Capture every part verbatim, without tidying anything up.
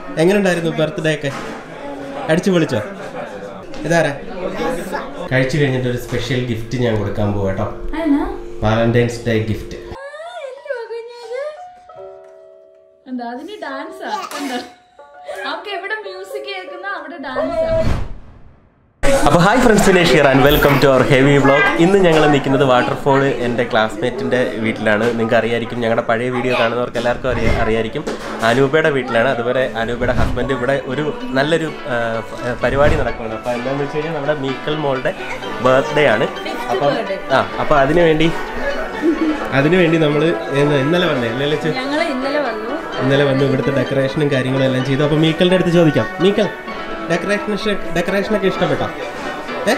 എങ്ങനെയുണ്ടായിരുന്നു ബർത്ത്ഡേ ഒക്കെ? അടിച്ചു പൊളിച്ചോ? ഇതാരാ? കഴിച്ചു കഴിഞ്ഞിട്ട് ഒരു സ്പെഷ്യൽ ഗിഫ്റ്റ് ഞാൻ കൊടുക്കാൻ പോവാ കേട്ടോ. Valentine's day gift. അപ്പോൾ hi friends, Vinesh here and welcome to our heavy vlog. ഇന്ന് ഞങ്ങൾ നിൽക്കുന്നത് വാട്ടർഫോർഡ് എൻ്റെ ക്ലാസ്മേറ്റിൻ്റെ വീട്ടിലാണ്. നിങ്ങൾക്ക് അറിയായിരിക്കും, ഞങ്ങളുടെ പഴയ വീഡിയോ കാണുന്നവർക്ക് എല്ലാവർക്കും അറിയാ അറിയായിരിക്കും അനൂപയുടെ വീട്ടിലാണ്. അതുപോലെ അനൂപയുടെ ഹസ്ബൻഡ് ഇവിടെ ഒരു നല്ലൊരു പരിപാടി നടക്കുകയാണ്. അപ്പോൾ എന്താണെന്ന് വെച്ച് കഴിഞ്ഞാൽ നമ്മുടെ മീക്കൽ മോളുടെ ബർത്ത്ഡേ ആണ്. അപ്പം ആ അപ്പോൾ അതിനു വേണ്ടി അതിനു വേണ്ടി നമ്മൾ ഇന്നലെ വന്നേ അല്ലേ ലച്ചു? ഇന്നലെ വന്നു ഇവിടുത്തെ ഡെക്കറേഷനും കാര്യങ്ങളും എല്ലാം ചെയ്തു. അപ്പോൾ മീക്കലിൻ്റെ അടുത്ത് ചോദിക്കാം, മീക്കൽ ഡെക്കറേഷൻ ഡെക്കറേഷനൊക്കെ ഇഷ്ടപ്പെട്ടോ? ഏ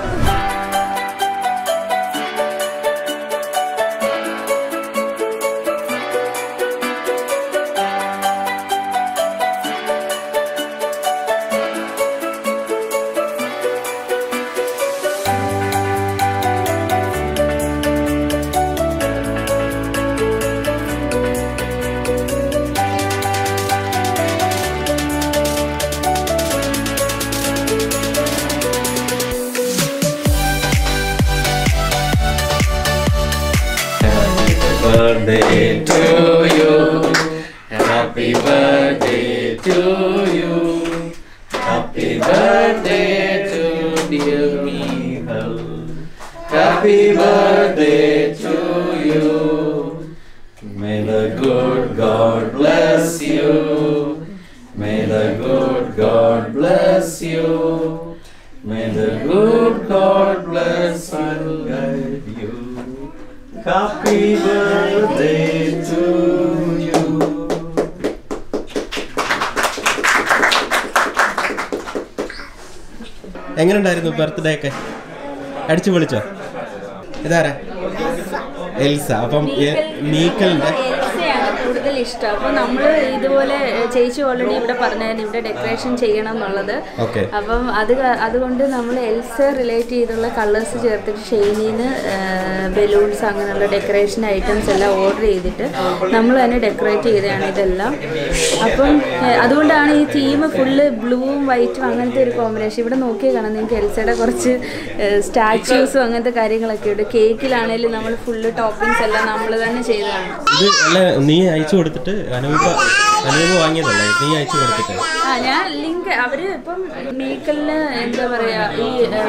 birthday to you, happy birthday to you, happy birthday to dear Meekhal, happy birthday to you, may the good God bless you, may the good God bless you, may the good God bless and guide you. Happy birthday to you. എങ്ങനെയുണ്ടായിരുന്നു birthday ഒക്കെ? അടിച്ചു പൊളിച്ചോ? ഇതാരാ? Elsa. അപ്പം മീക്കലിന്റെ കൂടുതൽ ഇഷ്ടം. അപ്പോൾ നമ്മൾ ഇതുപോലെ ചേച്ചി ഓൾറെഡി ഇവിടെ പറഞ്ഞായിരുന്നു ഇവിടെ ഡെക്കറേഷൻ ചെയ്യണം എന്നുള്ളത്. അപ്പം അത് അതുകൊണ്ട് നമ്മൾ എൽസ റിലേറ്റ് ചെയ്തുള്ള കളേഴ്സ് ചേർത്തിട്ട് ഷെയ്നീന്ന് ബലൂൺസ് അങ്ങനെയുള്ള ഡെക്കറേഷൻ ഐറ്റംസ് എല്ലാം ഓർഡർ ചെയ്തിട്ട് നമ്മൾ തന്നെ ഡെക്കറേറ്റ് ചെയ്തതാണ് ഇതെല്ലാം. അപ്പം അതുകൊണ്ടാണ് ഈ തീം ഫുള്ള് ബ്ലൂവും വൈറ്റും അങ്ങനത്തെ ഒരു കോമ്പിനേഷൻ. ഇവിടെ നോക്കിയാൽ കാണാം നിങ്ങൾക്ക് എൽസയുടെ കുറച്ച് സ്റ്റാച്യൂസും അങ്ങനത്തെ കാര്യങ്ങളൊക്കെ ഉണ്ട്. കേക്കിലാണെങ്കിലും നമ്മൾ ഫുള്ള് ടോപ്പിങ്സ് എല്ലാം നമ്മൾ തന്നെ ചെയ്തതാണ്. നീ അയച്ചു കൊടുത്തിട്ട് അനൂപ അനൂപ വാങ്ങിയതല്ലേ? നീ അയച്ചു കൊടുത്തിട്ട് ആ ഞാൻ ലിങ്ക് അവര് ഇപ്പം മീക്കലിന് എന്താ പറയാ ഈ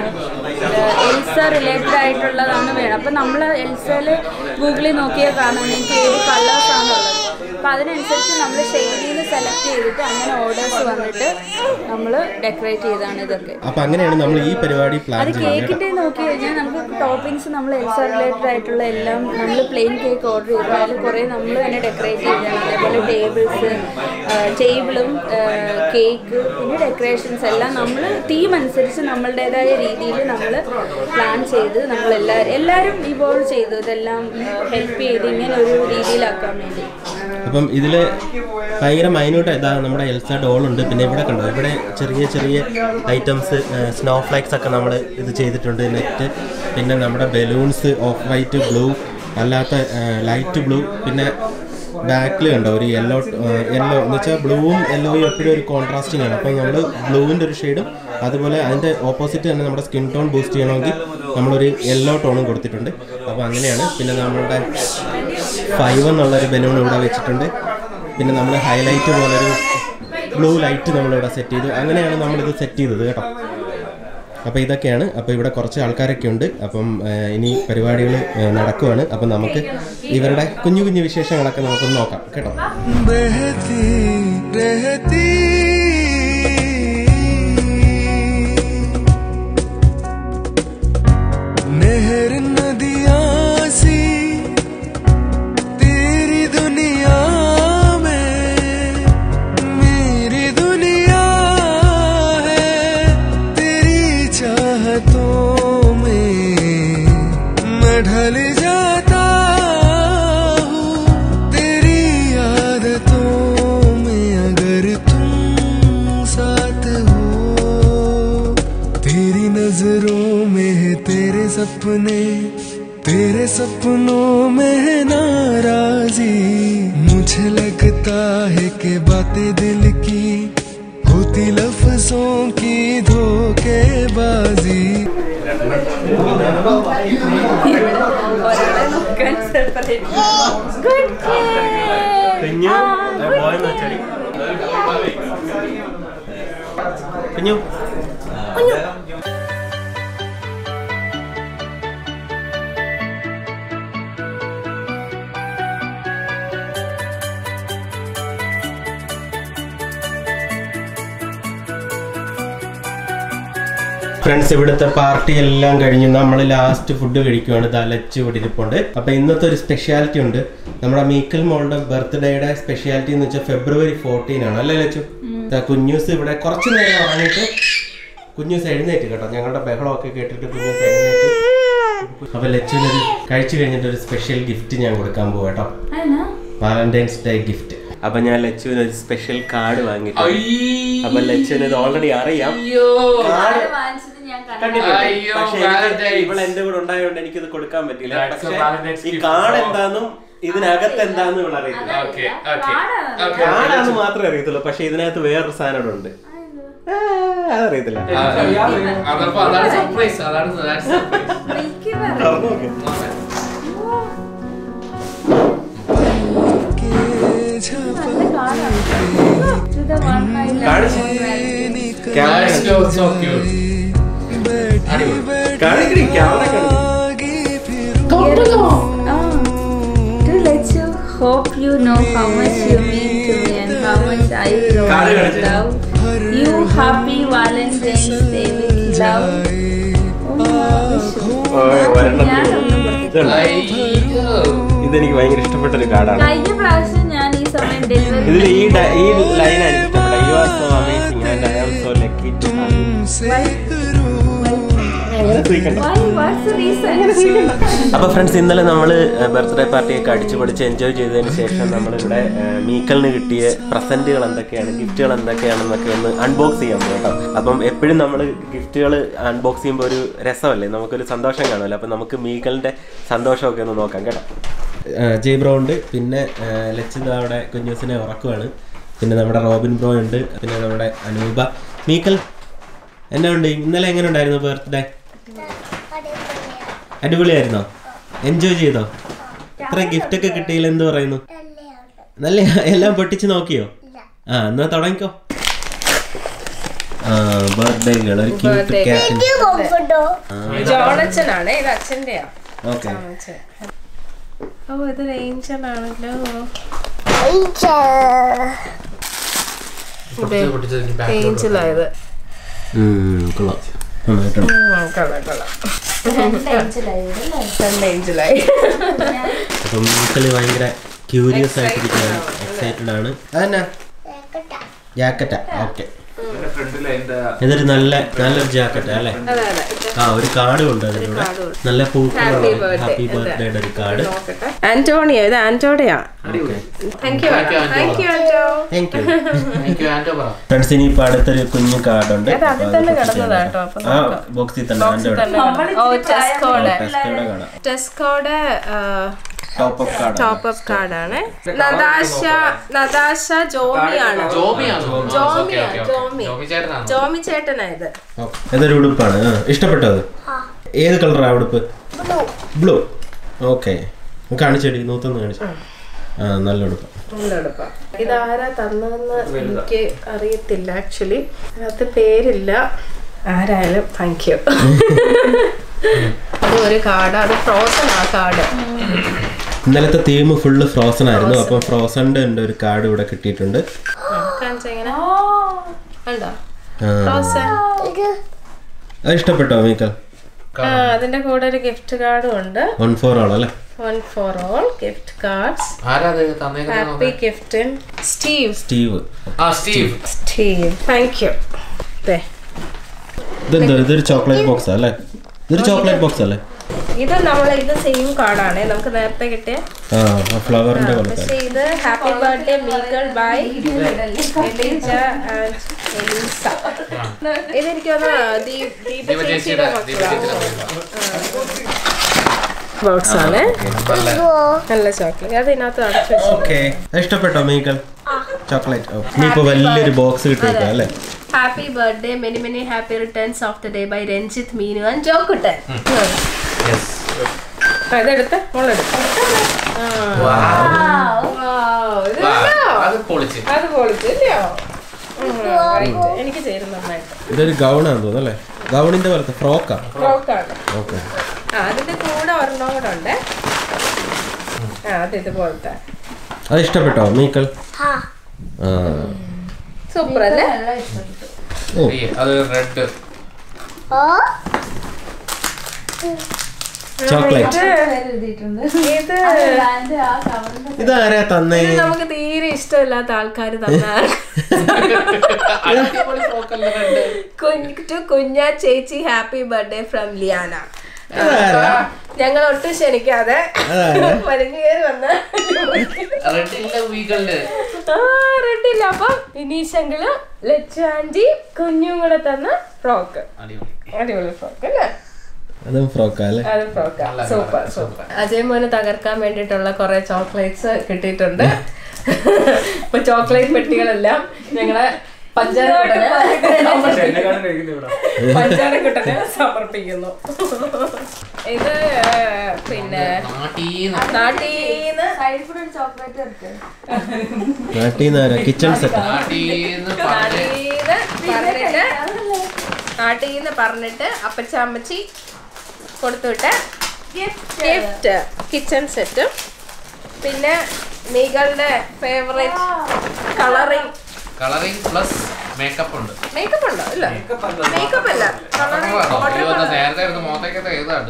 എൽസ റിലേറ്റഡ് ആയിട്ടുള്ളതാണ് വേണം. അപ്പം നമ്മൾ എൽസയില് ഗൂഗിളിൽ നോക്കിയാൽ കാണാം നിങ്ങൾക്ക് ഏത് കളേഴ്സ് ആണുള്ളത്. അപ്പം അതിനനുസരിച്ച് നമ്മൾ ഷെയ്ഡിൽ സെലക്ട് ചെയ്തിട്ട് അങ്ങനെ ഓർഡേഴ്സ് വന്നിട്ട് നമ്മൾ ഡെക്കറേറ്റ് ചെയ്താണ് ഇതൊക്കെ. അപ്പം അങ്ങനെയാണ് നമ്മൾ ഈ പരിപാടി പ്ലാൻ അത് കേക്കിൻ്റെ നോക്കി കഴിഞ്ഞാൽ നമുക്ക് ടോപ്പിങ്സ് നമ്മൾ എൽസ റിലേറ്റഡ് ആയിട്ടുള്ള എല്ലാം നമ്മൾ പ്ലെയിൻ കേക്ക് ഓർഡർ ചെയ്തു. അതിൽ കുറേ നമ്മൾ തന്നെ ഡെക്കറേറ്റ് ചെയ്തതാണ്. അതേപോലെ ടേബിൾസ് ടേബിളും കേക്ക് പിന്നെ ഡെക്കറേഷൻസ് എല്ലാം നമ്മൾ തീം അനുസരിച്ച് നമ്മളുടേതായ രീതിയിൽ നമ്മൾ പ്ലാൻ ചെയ്ത് നമ്മളെല്ലാ എല്ലാവരും ഇവോൾവ് ചെയ്തു. ഇതെല്ലാം ഹെൽപ്പ് ചെയ്ത് ഇങ്ങനെ ഒരു രീതിയിലാക്കാൻ വേണ്ടി. അപ്പം ഇതിൽ ഭയങ്കര മൈന്യൂട്ട് ഇതാ നമ്മുടെ എൽസ ഡോളുണ്ട്. പിന്നെ ഇവിടെ കണ്ടോ ഇവിടെ ചെറിയ ചെറിയ ഐറ്റംസ് സ്നോ ഫ്ലേക്സ് ഒക്കെ നമ്മൾ ഇത് ചെയ്തിട്ടുണ്ട്. നെറ്റ് പിന്നെ നമ്മുടെ ബലൂൺസ് ഓഫ് വൈറ്റ് ബ്ലൂ അല്ലാത്ത ലൈറ്റ് ബ്ലൂ പിന്നെ ബാക്കിൽ കണ്ടോ ഒരു യെല്ലോ യെല്ലോ എന്ന് വെച്ചാൽ ബ്ലൂവും യെല്ലോയും എപ്പോഴും ഒരു കോൺട്രാസ്റ്റിംഗ് ആണ്. അപ്പോൾ നമ്മൾ ബ്ലൂവിൻ്റെ ഒരു ഷെയ്ഡും അതുപോലെ അതിൻ്റെ ഓപ്പോസിറ്റ് തന്നെ നമ്മുടെ സ്കിൻ ടോൺ ബൂസ്റ്റ് ചെയ്യണമെങ്കിൽ നമ്മളൊരു യെല്ലോ ടോണും കൊടുത്തിട്ടുണ്ട്. അപ്പോൾ അങ്ങനെയാണ്. പിന്നെ നമ്മളുടെ ഫൈവ് എന്നുള്ളൊരു ബലൂൺ ഇവിടെ വെച്ചിട്ടുണ്ട്. പിന്നെ നമ്മൾ ഹൈലൈറ്റ് പോലൊരു ബ്ലൂ ലൈറ്റ് നമ്മളിവിടെ സെറ്റ് ചെയ്തു. അങ്ങനെയാണ് നമ്മളിത് സെറ്റ് ചെയ്തത് കേട്ടോ. അപ്പോൾ ഇതൊക്കെയാണ്. അപ്പോൾ ഇവിടെ കുറച്ച് ആൾക്കാരൊക്കെ ഉണ്ട്. അപ്പം ഇനി പരിപാടികൾ നടക്കുവാണ്. അപ്പം നമുക്ക് ഇവരുടെ കുഞ്ഞു കുഞ്ഞു വിശേഷങ്ങളൊക്കെ നമുക്കൊന്ന് നോക്കാം കേട്ടോ. ढल जाता हूँ तेरी आदतों में, अगर तुम साथ हो। तेरी नजरों में है तेरे सपने, तेरे सपनों में है नाराजी। मुझे लगता है कि बातें दिल की करती लफ्जों की धोखेबाजी ഫ്രണ്ട്സ്, ഇവിടുത്തെ പാർട്ടി എല്ലാം കഴിഞ്ഞു നമ്മൾ ലാസ്റ്റ് ഫുഡ് കഴിക്കുവാണ്. ലച്ചു ഇവിടെ ഇരിപ്പുണ്ട്. അപ്പൊ ഇന്നത്തെ ഒരു സ്പെഷ്യാലിറ്റി ഉണ്ട്. നമ്മുടെ മീക്കൽ മോളുടെ ബർത്ത്ഡേയുടെ സ്പെഷ്യാലിറ്റി എന്ന് വെച്ചാൽ ഫെബ്രുവരി ഫോർട്ടീൻ ആണ് അല്ലേ ലച്ചു? കുഞ്ഞൂസ് ഇവിടെ കുറച്ചു നേരം ഉറങ്ങിയിട്ട് കുഞ്ഞൂസ് എഴുന്നേറ്റ് കേട്ടോ. ഞങ്ങളുടെ ബഹളമൊക്കെ കേട്ടിട്ട് കുഞ്ഞൂസ് എഴുന്നേറ്റ്. അപ്പൊ ലച്ചുവിനൊരു കഴിച്ചു കഴിഞ്ഞിട്ട് ഒരു സ്പെഷ്യൽ ഗിഫ്റ്റ് ഞാൻ കൊടുക്കാൻ പോവാ കേട്ടോ. Valentine's day gift. അപ്പൊ ഞാൻ ലച്ചുവിന് ഒരു സ്പെഷ്യൽ കാർഡ് വാങ്ങിയിട്ടുണ്ട്. അപ്പൊ ലച്ചുവിന് ഇത് ഓൾറെഡി അറിയാം. പക്ഷെ ഇവൾ എന്റെ കൂടെ ഉണ്ടായതുകൊണ്ട് എനിക്കിത് കൊടുക്കാൻ പറ്റില്ല. പക്ഷെ ഈ കാർഡ് എന്താന്നും ഇതിനകത്ത് എന്താന്ന് ഇവൾ അറിയത്തില്ല. കാർഡാന്ന് മാത്രമേ അറിയത്തുള്ളൂ. പക്ഷെ ഇതിനകത്ത് വേറൊരു സാധനം ഉണ്ട്, അതറിയത്തില്ല. Hope you know how much you mean to me and how much I love you. Happy Valentine's Day with love. ഇതെനിക്ക് ഭയങ്കര ഇഷ്ടപ്പെട്ട ഒരു കാർഡാണ്. കഴിഞ്ഞ പ്രാവശ്യം ഞാൻ ഈ സമയം ഡെലിവറി ഇതിൽ ഈ ഈ ലൈനാണ് ഇഷ്ടപ്പെട്ടത്. You are so amazing and I am so lucky to have you. അപ്പൊ ഫ്രണ്ട്സ്, ഇന്നലെ നമ്മള് ബർത്ത്ഡേ പാർട്ടിയൊക്കെ അടിച്ചു പൊളിച്ച് എൻജോയ് ചെയ്തതിന് ശേഷം നമ്മളിവിടെ മീക്കലിന് കിട്ടിയ പ്രസന്റുകൾ എന്തൊക്കെയാണ്, ഗിഫ്റ്റുകൾ എന്തൊക്കെയാണെന്നൊക്കെ ഒന്ന് അൺബോക്സ് ചെയ്യാൻ പോകും കേട്ടോ. അപ്പം എപ്പോഴും നമ്മൾ ഗിഫ്റ്റുകൾ അൺബോക്സ് ചെയ്യുമ്പോൾ ഒരു രസമല്ലേ, നമുക്കൊരു സന്തോഷം കാണുമല്ലോ. അപ്പം നമുക്ക് മീക്കലിന്റെ സന്തോഷമൊക്കെ ഒന്ന് നോക്കാം കേട്ടോ. ജയ് ബ്രോ ഉണ്ട്, പിന്നെ ലച്ചിത അവിടെ കുഞ്ഞൂസിനെ ഉറക്കുവാണ്, പിന്നെ നമ്മുടെ റോബിൻ ബ്രോ ഉണ്ട്, പിന്നെ നമ്മുടെ അനൂപ. മീക്കൽ എന്നാ ഉണ്ട്? ഇന്നലെ എങ്ങനെ ഉണ്ടായിരുന്നു ബർത്ത്ഡേ? അടിപൊളിയായിരുന്നോ? എൻജോയ് ചെയ്തോ? ഇത്ര ഗിഫ്റ്റ് ഒക്കെ കിട്ടിയില്ല എന്ത് പറയുന്നു? നല്ല എല്ലാം പൊട്ടിച്ച് നോക്കിയോ? ആ എന്നാ തുടങ്ങിക്കോ. ആ ബർത്ത്ഡേ ഗേൾ, ഒരു ക്യൂട്ട് ക്യാറ്റ്. ജോണച്ചനാണ്, ഇത് അച്ഛൻ്റെയാ. ഓക്കെ. ഓ ഇത് ഏഞ്ചലാണല്ലോ. ഏഞ്ചലായത് കൊള്ളാം. അപ്പം മീക്കല് ഭയങ്കര ക്യൂരിയസ് ആയിട്ടിരിക്കുകയാണ്, എക്സൈറ്റഡ് ആണ്. അതെന്നാ ജാക്കറ്റാ? ഓക്കെ. ഇതൊരു നല്ല നല്ലൊരു ജാക്കറ്റാ അല്ലേ? ആ ഒരു കാർഡും ഉണ്ട് അതിലൂടെ, നല്ല പൂക്കളുള്ള ഹാപ്പി ബർത്ത്ഡേയുടെ ഒരു കാർഡ്. ആന്റോണിയോ, ഇത് ആന്റോണിയാ. ഫ്രണ്ട്സ്, ഇനിയിപ്പോ അടുത്തൊരു കുഞ്ഞു കാർഡുണ്ട്. ആ ബോക്സിൽ തന്നെ ടെസ്കോയുടെ ടോപ്പ് അപ്പ് കാർഡാണ്. നദാശ നദാശ ജോമിയാണ്. ജോമി ചേട്ടനായത്. ഏതൊരു ഉടുപ്പാണ് ഇഷ്ടപ്പെട്ടത്? ഏത് കളറാ ഉടുപ്പ്? ബ്ലൂ. ഓക്കെ, കാണിച്ചേടി, നൂത്തൊന്ന് കാണിച്ചു. ആ നല്ല ഉടുപ്പ. ഇതാരാ തന്നതെന്ന് എനിക്ക് അറിയത്തില്ല ആക്ച്വലി, അതിനകത്ത് പേരില്ല. ആരായാലും താങ്ക് യു. അത് ഒരു കാർഡ്, അത് ഫ്രോസൺ ആ കാർഡ്. ഇന്നലത്തെ തീം ഫുള്ള് ഫ്രോസൺ ആയിരുന്നു. അപ്പം ഫ്രോസണിന്റെ ഉണ്ട് ഒരു കാർഡ് ഇവിടെ കിട്ടിയിട്ടുണ്ട്. അത് ഇഷ്ടപ്പെട്ടോ മീക്കൽ? അതിന്റെ കൂടെ ഒരു ഗിഫ്റ്റ് കാർഡും ഉണ്ട്. വൺ ഫോർ ഓൾ അല്ലേ? One for all gift cards. Happy gift Steve. Steve. ആ സ്റ്റീവ്. Steve thank you. ഇതെന്താ? ഇതൊരു ചോക്ലേറ്റ് ബോക്സ് അല്ലേ? ഇതൊരു ചോക്ലേറ്റ് ബോക്സ് അല്ലേ? ഇത് നമ്മളെ ഇത് സെയിം കാർഡാണ് നമുക്ക് നേരത്തെ കിട്ടിയ. ആ ഫ്ലവറിന്റെ പോലെ. പക്ഷേ ഇത് happy birthday Mikal by Elijah and Eliza. ഇതെനിക്ക് ദീപചേച്ചിയുടെ ബോക്സ് ആണ്. നല്ല ചോക്ലേറ്റ്. അത് ഇതിനകത്ത് അടച്ചു വെച്ചു. ഓക്കെ, ഇഷ്ടപ്പെട്ടോ മീക്കൽ ചോക്ലേറ്റ്? ഇനിയിപ്പോ വലിയൊരു ബോക്സ് കിട്ടിയിരിക്കുക അല്ലേ? Happy birthday many many happy returns of the day by Ranjith Meenu and Jokuttan. ഇതെടുത്ത് മോളെടുത്ത് അത് പൊളിച്ചില്ലയോ? എനിക്ക് ചേരുന്നു നന്നായിട്ട്. ഇതൊരു ഗൗണാന്ന് തോന്നുന്നു അല്ലേ? ഗൗണിന്റെ പോലത്തെ ഫ്രോക്കാ? ഫ്രോക്കാണ്. അതിന്റെ കൂടെ ഒരെണ്ണം കൂടെ ഉണ്ട്. അത് ഇതുപോലത്തെ. അത് ഇഷ്ടപ്പെട്ടോ മീക്കൽ? സൂപ്പർ അല്ലേ? ചോക്ലേറ്റ്. ഇതാരാ തന്നെ? നമുക്ക് തീരെ ഇഷ്ടമില്ലാത്ത ആൾക്കാര് തന്നാണ്. കുഞ്ഞാ ചേച്ചി ഹാപ്പി ബർത്ത്ഡേ ഫ്രം ലിയാന. ഞങ്ങൾ ഒട്ടും ക്ഷണിക്കാതെ വലിഞ്ഞേറി വന്ന റെഡില്ല. അപ്പൊ വിനീഷെങ്കിലും ലച്ചു ആന്റി കുഞ്ഞും കൂടെ തന്ന ഫ്രോക്ക്. അടിപൊളി ഫ്രോക്ക് അല്ലേ? അതും ഫ്രോക്കാ അല്ലേ? അതും ഫ്രോക്കാ. Super super. അജയ് മോനെ തകർക്കാൻ വേണ്ടിയിട്ടുള്ള കുറെ ചോക്ലേറ്റ്സ് കിട്ടിയിട്ടുണ്ട്. ഇപ്പൊ ചോക്ലേറ്റ് പെട്ടികളെല്ലാം ഞങ്ങളെ പഞ്ചാരക്കുട്ടന് സമർപ്പിക്കുന്നു. ഇത് പിന്നെ നാട്ടീന്ന് കിച്ചൺ സെറ്റ് പറഞ്ഞിട്ട് നാട്ടീന്ന് പറഞ്ഞിട്ട് അപ്പച്ച അമ്മച്ചി കൊടുത്തുവിട്ട ഗിഫ്റ്റ് കിച്ചൺ സെറ്റും പിന്നെ മീകളുടെ favourite colouring colouring plus makeup ഉണ്ട്. മേക്കപ്പ് ഉണ്ടോ? ഇല്ല, മേക്കപ്പ് അല്ല, നേരത്തെ മുഖത്തേക്കത്തെ ഏതാണ്ട്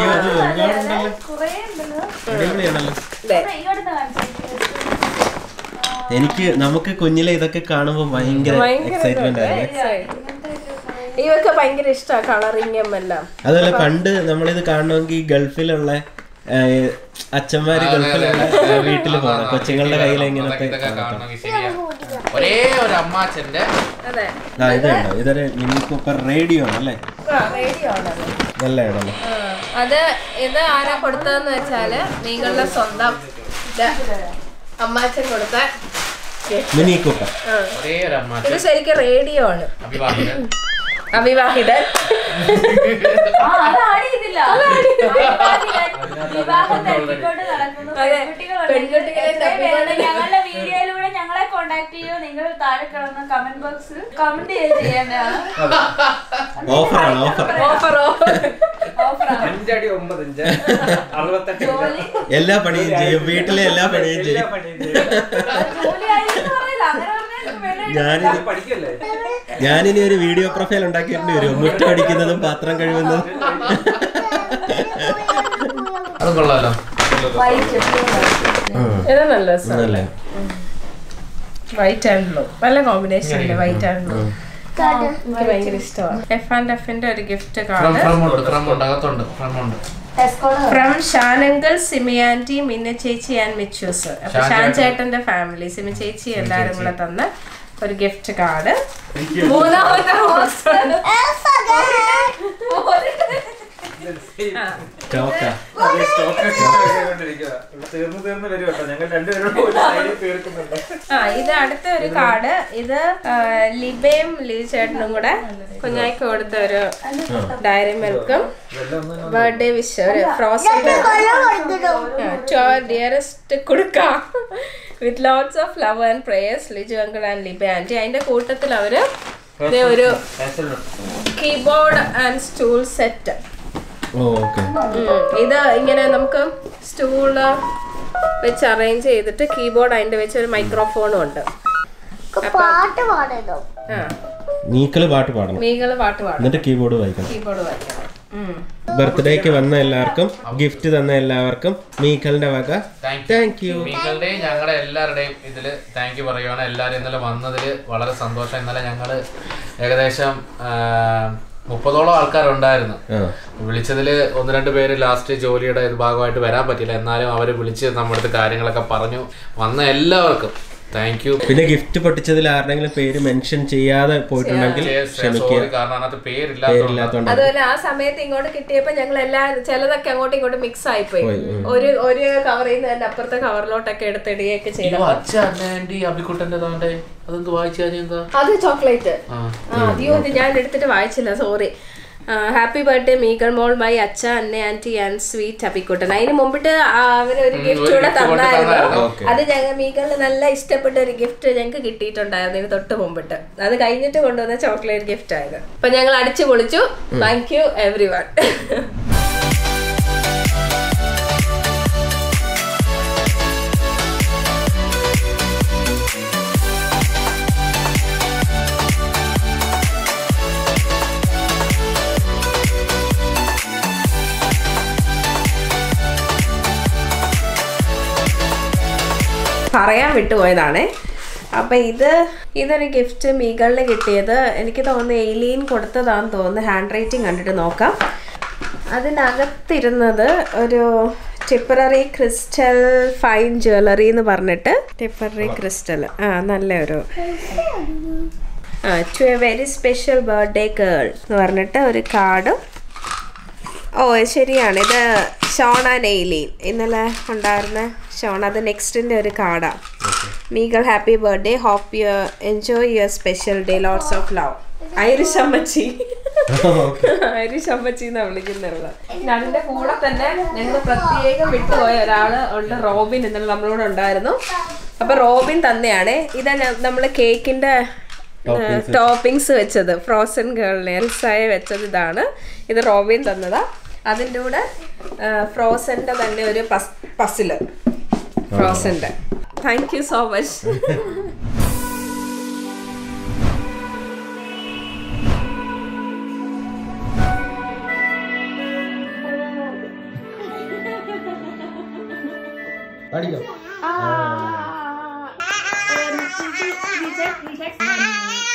എനിക്ക് നമുക്ക് കുഞ്ഞിലെ ഇതൊക്കെ കാണുമ്പോ ഭയങ്കര എക്സൈറ്റ്മെന്റ് ആയിരുന്നു. ഇവർക്ക് ഭയങ്കര ഇഷ്ടമാണ് കളറിംഗും എല്ലാം. അതുപോലെ പണ്ട് നമ്മളിത് കാണണമെങ്കിൽ ഗൾഫിലുള്ള അച്ഛന്മാര് ഗൾഫിലുള്ള വീട്ടിൽ പോകണം, കൊച്ചുങ്ങളുടെ കയ്യിൽ ഇങ്ങനത്തെ ഒരേ ഒരു അമ്മാച്ചന്റെ ഇതുണ്ടോ? ഇതൊരു മിനി കൂപ്പർ റേഡിയോ ആണല്ലേ? റേഡിയോ ആണ്. നല്ല ഇടല്ലേ അത്? ഇത് ആരാ കൊടുത്തതെന്ന് വെച്ചാല് നിങ്ങളുടെ സ്വന്തം അമ്മാച്ചൻ കൊടുത്ത മിനി കൂപ്പർ. ഇത് ശരിക്കും റേഡിയോ ആണ്. അവിവാഹിതൻ. ഞങ്ങളുടെ വീഡിയോയിലൂടെ ഞങ്ങളെ കോണ്ടാക്ട് ചെയ്യോ. നിങ്ങൾ താഴെ കിടന്ന കമന്റ് ബോക്സിൽ കമന്റ് ചെയ്യേണ്ടതാണ്. എല്ലാ പണിയും ചെയ്യും, വീട്ടിലെ എല്ലാ പണിയും ചെയ്യും. ഞാനിനി ഞാനിനി ഒരു വീഡിയോ പ്രൊഫൈൽ ഉണ്ടാക്കിയിട്ട് വരും, മുറ്റം അടിക്കുന്നതും പാത്രം കഴുകുന്നതും. അത് കൊള്ളാലോ. നല്ല വൈറ്റ് ആൻഡ് ബ്ലൂ നല്ല കോമ്പിനേഷൻ ഉണ്ട്. വൈറ്റ് ആൻഡ് ബ്ലൂ എനിക്ക് ഭയങ്കര ഇഷ്ടമാണ്. എഫ് ആൻഡ് എഫിന്റെ ഒരു ഗിഫ്റ്റ് കാർഡ് ഫ്രം ഷാനങ്കൽ, സിമിയാൻറ്റി, മിന്ന ചേച്ചി ആൻഡ് മിച്ചൂസ്. അപ്പൊ ഷാൻ ചേട്ടന്റെ ഫാമിലി, സിമി ചേച്ചി എല്ലാരും കൂടെ തന്ന ഒരു ഗിഫ്റ്റ് കാർഡ്. മൂന്നാമത്തെ ആ ഇത് അടുത്ത ഒരു കാർഡ്. ഇത് ലിബയും ലീ ചേട്ടനും കൂടെ കുഞ്ഞായിക്ക് കൊടുത്ത ഒരു ഡയറി മിൽക്കും ബർത്ത്ഡേ വിഷ് ഒരു ഫ്രോസൺ ടു അവർ ഡിയറസ്റ്റ് കൊടുക്ക with lots of love and prayers Liju uncle and Liba aunty. അതിന്റെ കൂട്ടത്തിൽ അവര് ഒരു കീബോർഡ് ആൻഡ് സ്റ്റൂൾ സെറ്റ്. ഇത് ഇങ്ങനെ നമുക്ക് സ്റ്റൂള് വെച്ച് അറേഞ്ച് ചെയ്തിട്ട് കീബോർഡ് അതിന്റെ വെച്ച് ഒരു മൈക്രോഫോണും ഉണ്ട്. മീക്കള് പാട്ട് പാടണം, മീകള് പാട്ട് പാടണം, എന്നിട്ട് കീബോർഡ് വായിക്കണം. കീബോർഡ് വായിക്കണം. ബർത്ത്ഡേക്ക് വന്ന എല്ലാവർക്കും, ഗിഫ്റ്റ് തന്ന എല്ലാവർക്കും മീക്കലിന്റെ വക താങ്ക് യു. മീക്കളുടെയും ഞങ്ങളുടെ എല്ലാവരുടെയും ഇതില് താങ്ക് യു പറയുകയാണ്. എല്ലാവരും ഇന്നലെ വന്നതില് വളരെ സന്തോഷം. ഇന്നലെ ഞങ്ങള് ഏകദേശം മുപ്പതോളം ആൾക്കാരുണ്ടായിരുന്നു. വിളിച്ചതില് ഒന്ന് രണ്ട് പേര് ലാസ്റ്റ് ജോലിയുടെ ഭാഗമായിട്ട് വരാൻ പറ്റില്ല. എന്നാലും അവര് വിളിച്ച് നമ്മുടെ അടുത്ത് കാര്യങ്ങളൊക്കെ പറഞ്ഞു. വന്ന എല്ലാവർക്കും താങ്ക് യു. പിന്നെ ഗിഫ്റ്റ് പൊട്ടിച്ചതിൽ ആരുടെങ്കിലും പേര് മെൻഷൻ ചെയ്യാതെ പോയിട്ടുണ്ടെങ്കിൽ ക്ഷമിക്കുക. അതുപോലെ ആ സമയത്ത് ഇങ്ങോട്ട് കിട്ടിയപ്പോ ഞങ്ങൾ എല്ലാ ചിലതൊക്കെ അങ്ങോട്ടും ഇങ്ങോട്ടും മിക്സ് ആയിപ്പോയി. ഒരു ഒരു കവറിൽ നിന്ന് തന്നെ അപ്പുറത്തെ കവറിലോട്ടൊക്കെ എടുത്തിടുകയൊക്കെ ചെയ്തു. അത് ചോക്ലേറ്റ്. അയ്യോ ഇത് ഞാൻ എടുത്തിട്ട് വായിച്ചില്ല, സോറി. ഹാപ്പി ബർത്ത്ഡേ മീഗൾ മോൾ ബൈ അച്ഛ Anna aunty and sweet Appikuttan. അതിന് മുമ്പിട്ട് അവര് ഒരു ഗിഫ്റ്റ് കൂടെ തന്നായിരുന്നു. അത് ഞങ്ങൾ മീഗളിന് നല്ല ഇഷ്ടപ്പെട്ട ഒരു ഗിഫ്റ്റ് ഞങ്ങൾക്ക് കിട്ടിയിട്ടുണ്ടായിരുന്നു ഇതിന് തൊട്ട് മുമ്പിട്ട്. അത് കഴിഞ്ഞിട്ട് കൊണ്ടുവന്ന ചോക്ലേറ്റ് ഗിഫ്റ്റ് ആയത്. അപ്പൊ ഞങ്ങൾ അടിച്ചു പൊളിച്ചു. Thank you everyone. പറയാൻ വിട്ടുപോയതാണേ. അപ്പം ഇത് ഇതൊരു ഗിഫ്റ്റ് മീഗളിന് കിട്ടിയത്. എനിക്ക് തോന്നുന്നു എയിലീൻ കൊടുത്തതാണെന്ന് തോന്നുന്നു. ഹാൻഡ് റൈറ്റിംഗ് കണ്ടിട്ട് നോക്കാം. അതിനകത്തിരുന്നത് ഒരു ടിപ്പററി ക്രിസ്റ്റൽ ഫൈൻ ജ്വല്ലറി എന്ന് പറഞ്ഞിട്ട്, ടിപ്പററി ക്രിസ്റ്റൽ ആ നല്ലൊരു ആ to a very special birthday girl എന്ന് പറഞ്ഞിട്ട് ഒരു കാർഡും. ഓ ശരിയാണ്, ഇത് ഷോണ നെയ്ലീൻ ഇന്നലെ ഉണ്ടായിരുന്ന ഷോൺ. അത് നെക്സ്റ്റിൻ്റെ ഒരു കാർഡാണ്. Mikal happy birthday, hope you enjoy your special day, lots of love. Irish അമ്മച്ചി, ഐറിഷ് അമ്മച്ചി എന്നാണ് വിളിക്കുന്നുള്ളത്. അതിൻ്റെ കൂടെ തന്നെ ഞങ്ങൾ പ്രത്യേകം വിട്ടുപോയ ഒരാൾ ഉണ്ട്, റോബിൻ എന്നുള്ള നമ്മളോട് ഉണ്ടായിരുന്നു. അപ്പം റോബിൻ തന്നെയാണ്. ഇതാണ് നമ്മൾ കേക്കിൻ്റെ ടോപ്പിങ്സ് വെച്ചത്. ഫ്രോസൺ ഗേളിന് എൽസായ വെച്ചത് ഇതാണ്. ഇത് റോബിൻ തന്നതാ. അതിൻ്റെ കൂടെ ഫ്രോസൻ്റെ തന്നെ ഒരു പസില്, ഫ്രോസൻ്റെ. Thank you so much. അടിയോ